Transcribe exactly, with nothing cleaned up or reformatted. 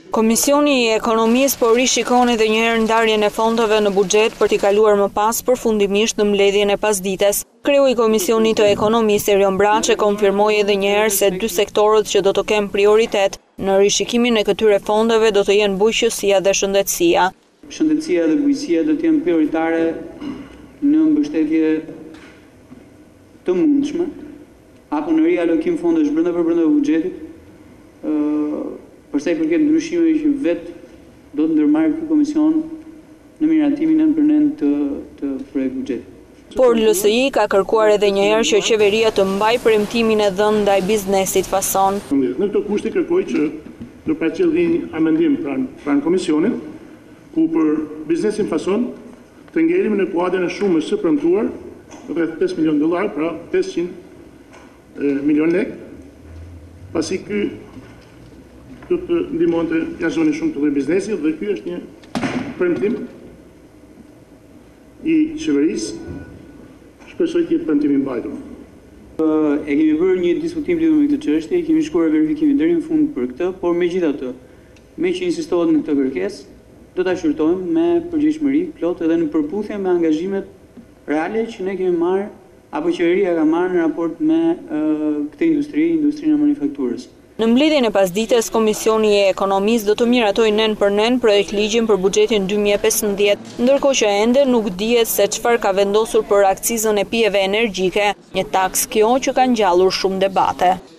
Komisioni i Ekonomisë po rishikon edhe një herë ndarjen e fondeve në buxhet për t'i kaluar më pas përfundimisht në mbledhjen e pasdites. Kreu i Komisionit të Ekonomisë Erion Braçe konfirmoi edhe një herë se dy sektorët që do të kenë prioritet në rishikimin e këtyre fondeve do të jenë bujqësia dhe shëndetësia. Shëndetësia dhe bujqësia do të jenë prioritare në mbështetje të mundshme apo në rialokim fondesh brenda për brenda buxhetit. Përsa i përket ndryshimeve që vetë do të ndërmarrë ky komision në miratimin nën për nën të, të projekt buxheti. Por L S I ka kërkuar edhe një herë që qeveria të mbajë premtimin e dhënë ndaj biznesit fason. Në këto kushte kërkoj që do përcjell një amendim pranë pranë komisionit, ku për biznesin fason të ngelim në kuadrin e shumës së premtuar, rreth pesë milion dollar, pra pesëqind milion lek, pasi ky do të ndihmonte jashtë shumë të lloj biznesi dhe ky është një premtim i qeverisë. Shpresoj të jetë premtimi i mbajtur. E kemi bërë një diskutim lidhur me këtë çështje, kemi shkuar verifikimin deri në fund për këtë, por megjithatë, me që insistohet në këtë kërkesë, do ta shqyrtojmë me përgjegjësi plot edhe në përputhje me angazhimet reale që ne kemi marrë apo qeveria ka marrë në raport me uh, këtë industri, industrinë e manufakturës. Në mbledhjen e pasdites, Komisioni i Ekonomisë do të miratojë nen për nen projekt ligjin për buxhetin dy mijë e pesëmbëdhjetë, ndërkohë që ende nuk dihet se çfarë ka vendosur për akcizën e pijeve energjike, një taks kjo që ka ngjallur shumë debate.